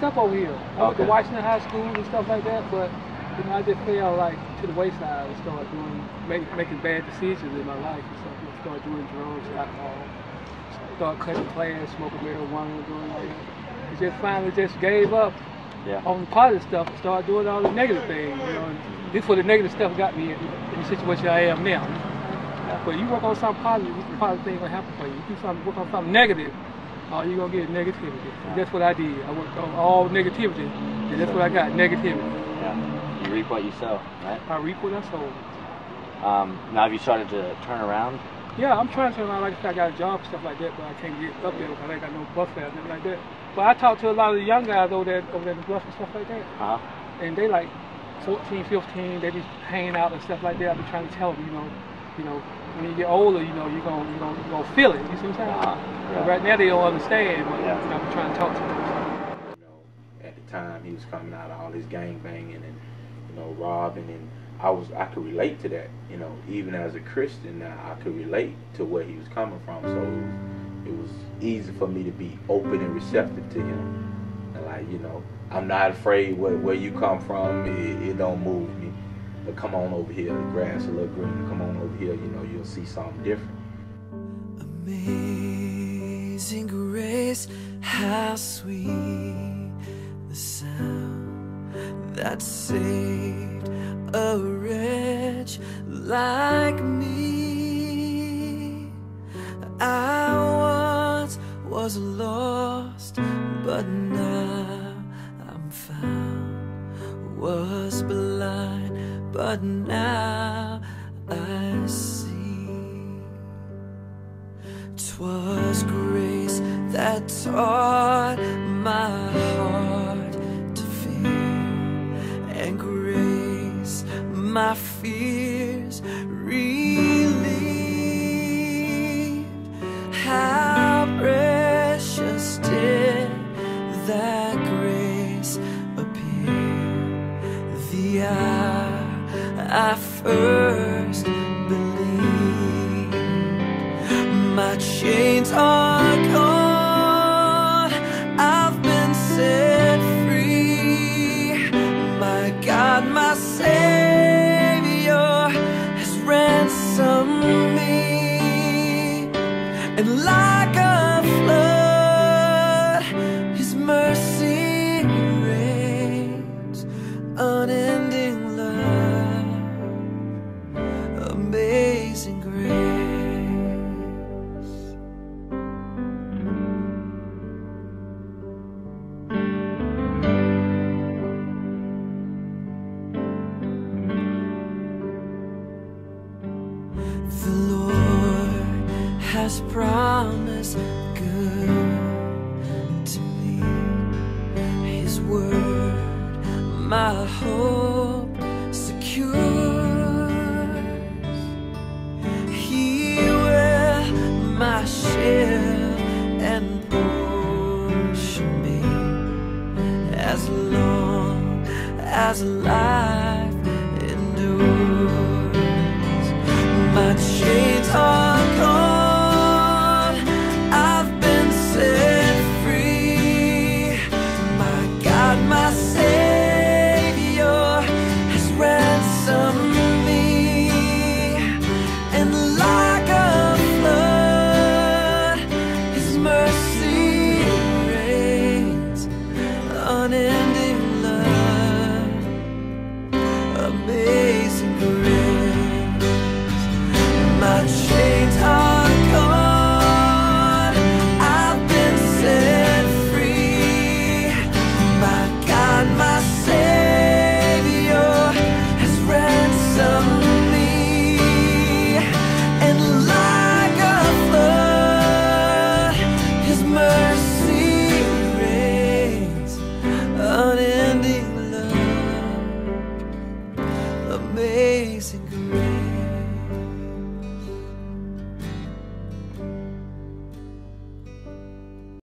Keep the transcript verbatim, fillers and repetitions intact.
up over here. I went to Okay. Washington High School and stuff like that, but you know, I just fell like to the wayside and started doing, make, making bad decisions in my life and stuff. I started doing drugs, alcohol, started cutting class, smoking marijuana, doing all that. It just finally just gave up Yeah. on the positive stuff and started doing all the negative things. You know, and this is where the negative stuff got me in, in the situation I am now. But you work on something positive, the positive thing will happen for you. You do something, work on something negative, oh, you're gonna get negativity. And that's what I did. I worked on all negativity, and that's what I got, negativity. Yeah. You reap what you sow, right? I reap what I sow. Um, now have you started to turn around? Yeah, I'm trying to turn around. Like I said, I got a job and stuff like that, but I can't get up there because I ain't got no bus fare, nothing like that. But I talk to a lot of the young guys over there, over there in the bus and stuff like that. Uh-huh. And they like fourteen, fifteen, they be hanging out and stuff like that. I be trying to tell them, you know, you know, when you get older, you know, you're gonna, you're gonna, you're gonna feel it. You see what I'm saying? Uh-huh. But right now they don't understand, but Yeah. you know, I'm trying to talk to them. You know, at the time he was coming out of all this gang banging and, you know, robbing, and I was, I could relate to that. You know, even as a Christian now, I could relate to where he was coming from. So it was, it was easy for me to be open and receptive to him. And like, you know, I'm not afraid where, where you come from. It, it don't move me. But come on over here, the grass a little greener. Come on over here, you know, you'll see something different. Amazing grace, how sweet the sound that saved a wretch like me. I once was lost, but now I'm found. Was blind, but now I see. 'Twas grace that taught my heart to fear, and grace my fears relieved. How precious did that grace appear the hour I first believed. My chains are gone, I've been set free. My God, my Savior has ransomed me. And like a flood, His mercy reigns. Unending love, amazing grace. The Lord has promised good to me. His word, my hope secures. He will my shield and portion be, as long as life